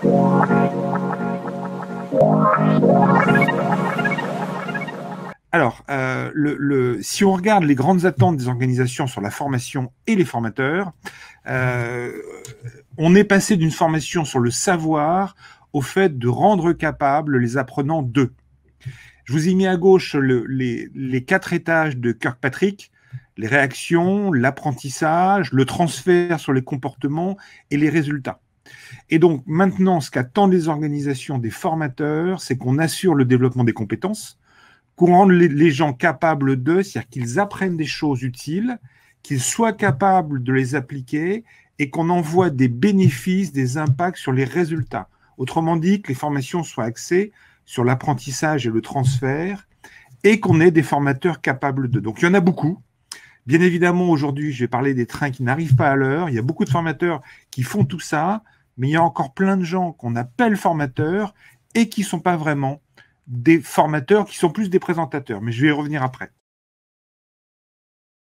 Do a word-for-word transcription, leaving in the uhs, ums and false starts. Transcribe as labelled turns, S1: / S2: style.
S1: Alors, euh, le, le, si on regarde les grandes attentes des organisations sur la formation et les formateurs, euh, on est passé d'une formation sur le savoir au fait de rendre capables les apprenants d'eux. Je vous ai mis à gauche le, les, les quatre étages de Kirkpatrick, les réactions, l'apprentissage, le transfert sur les comportements et les résultats. Et donc maintenant, ce qu'attendent les organisations des formateurs, c'est qu'on assure le développement des compétences, qu'on rende les, les gens capables d'eux, c'est-à-dire qu'ils apprennent des choses utiles, qu'ils soient capables de les appliquer et qu'on envoie des bénéfices, des impacts sur les résultats. Autrement dit, que les formations soient axées sur l'apprentissage et le transfert et qu'on ait des formateurs capables d'eux. Donc il y en a beaucoup. Bien évidemment, aujourd'hui, je vais parler des trains qui n'arrivent pas à l'heure. Il y a beaucoup de formateurs qui font tout ça, mais il y a encore plein de gens qu'on appelle formateurs et qui ne sont pas vraiment des formateurs, qui sont plus des présentateurs. Mais je vais y revenir après.